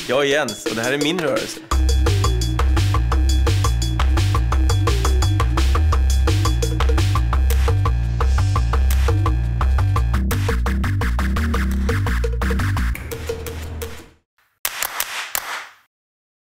Jag är Jens och det här är min rörelse.